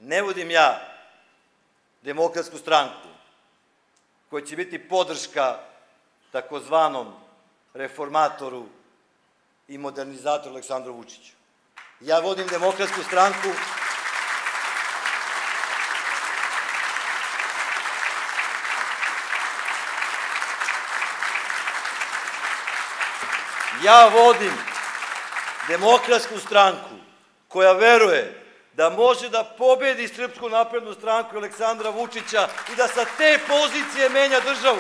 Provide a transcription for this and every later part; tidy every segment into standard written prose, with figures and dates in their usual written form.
Ne vodim ja Demokratsku stranku koja će biti podrška takozvanom reformatoru i modernizatoru Aleksandru Vučiću. Ja vodim Demokratsku stranku koja veruje da može da pobedi Srpsku naprednu stranku i Aleksandra Vučića i da sa te pozicije menja državu.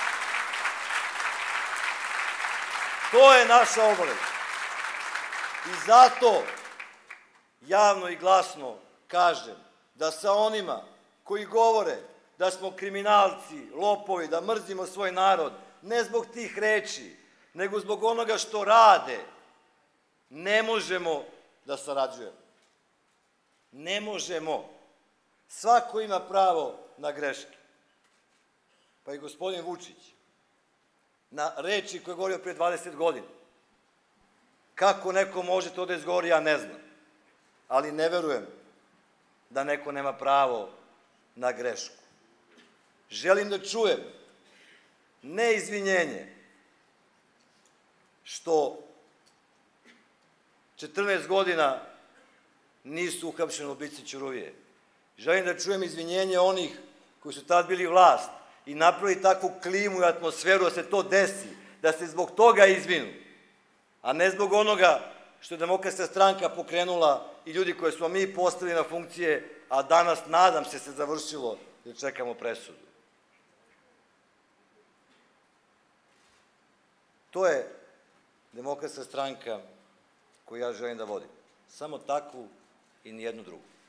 To je naša obaveza. I zato javno i glasno kažem da sa onima koji govore da smo kriminalci, lopovi, da mrzimo svoj narod, ne zbog tih reči, nego zbog onoga što rade, ne možemo da sarađujemo. Ne možemo. Svako ima pravo na greške. Pa i gospodin Vučić, na reči koje je govorio pre 20 godina. Kako neko može to da izgovori, ja ne znam. Ali ne verujem da neko nema pravo na grešku. Želim da čujem ne izvinjenje što 14 godina nisu uhapšeni ubice Ćuruvije. Želim da čujem izvinjenje onih koji su tad bili vlast i napravili takvu klimu i atmosferu da se to desi, da se zbog toga izvinu, a ne zbog onoga što je Demokratska stranka pokrenula i ljudi koje smo mi postavili na funkcije, a danas, nadam se završilo jer čekamo presudu. To je Demokratska stranka koju ja želim da vodim. Samo takvu i nijednu drugu.